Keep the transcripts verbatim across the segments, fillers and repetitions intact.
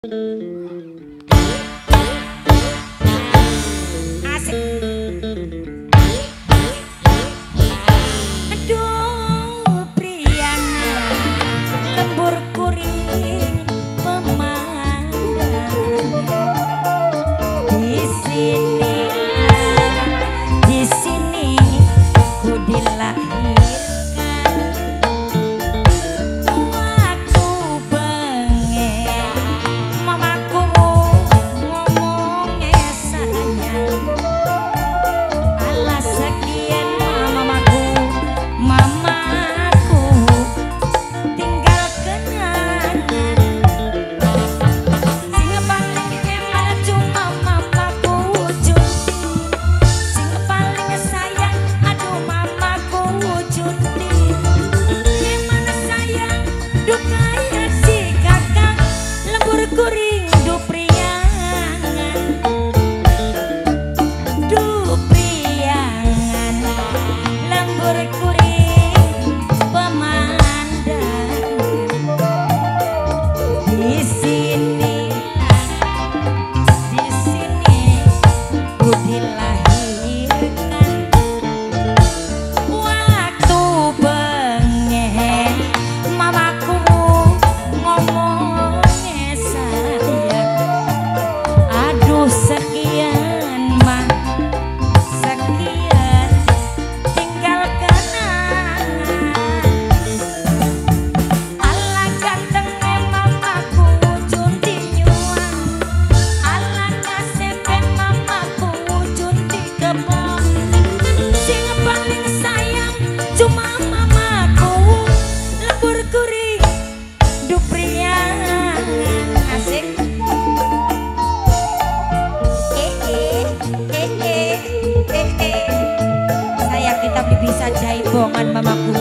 Bisa jaibongan mamaku.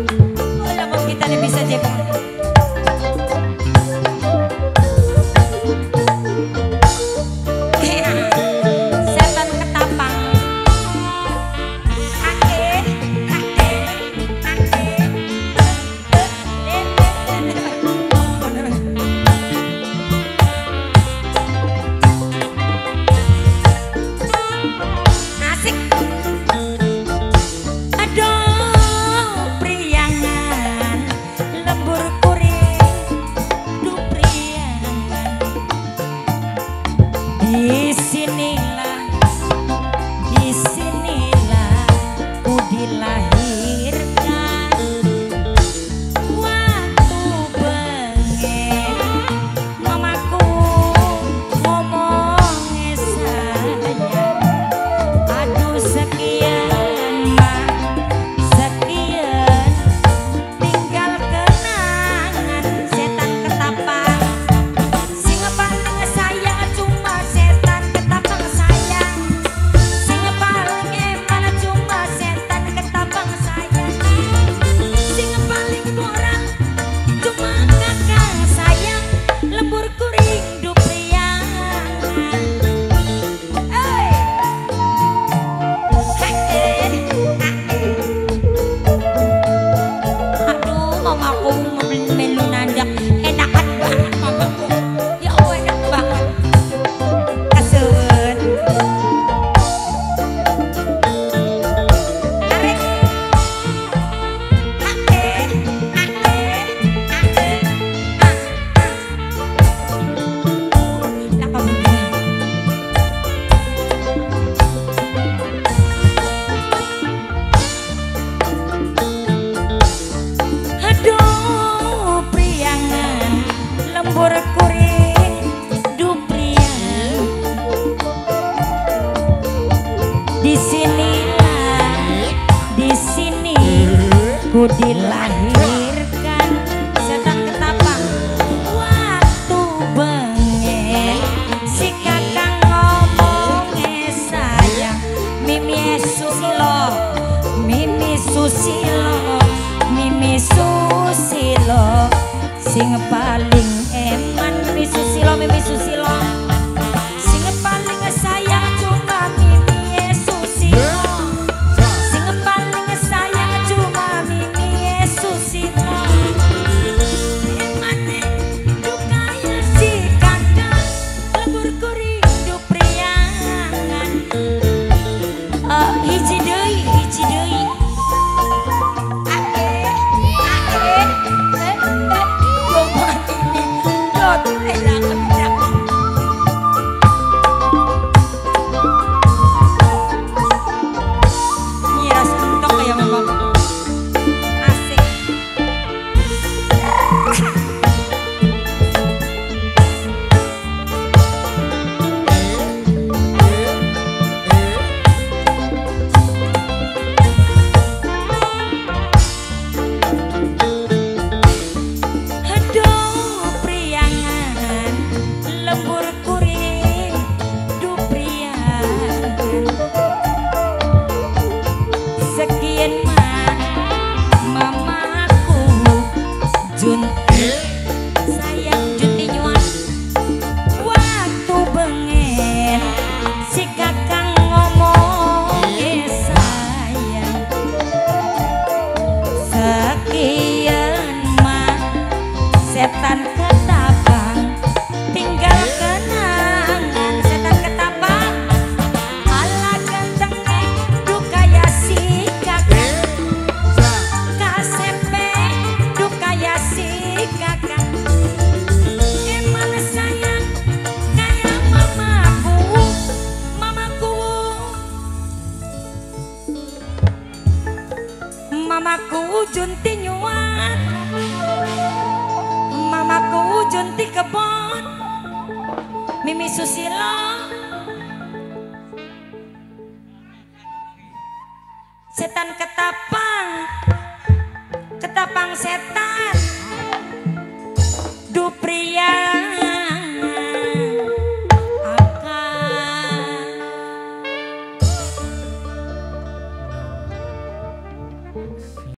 Oh, lama kita nih bisa jaibongan. Setan ketapang. Ake, ake, ake. Asik. Disinilah, disinilah ku dilahirkan. Waktu bengi mamaku ngomongnya sayang, aduh sekian mah sekian, tinggal kenangan setan ketapang. Sing paling sayang cuma setan ketapang sayang. Sing paling eman cuma setan ketapang sayang. Sing paling kurang cuma kakak sayang. Lembur kuring du priangan. Hey. Hey. Aduh mamaku melu nandak enakan banget mamaku. Ya Allah enak banget. Kasut. Tarik. Ake, ake, ake. Ah, ah. Laka begini. Aduh priangan lembur kuring du priang. Disinilah, di sini ku dilahirkan. Setan ketapang waktu bengi si kakang ngomongnya sayang. Mimi Susilo, Mimi Susilo, Mimi Susilo, sing paling eman Mimi Susilo, Mimi Susilo, sing paling sayang cuma Mimi Susilo, sing paling sayang cuma Mimi Susilo. lembur kuring duprian sekian mah mamaku Junti sayang Junti nyuan waktu bengen si kakang ngomong eh sayang sekian mah setan ketapang tinggal kenangan setan ketapang ala gantengnya dukaya si kakang kasepe dukaya si kakang emang sayang kayak mamaku mamaku mamaku Junti nyuan mamaku Junti kebon Mimi Susilo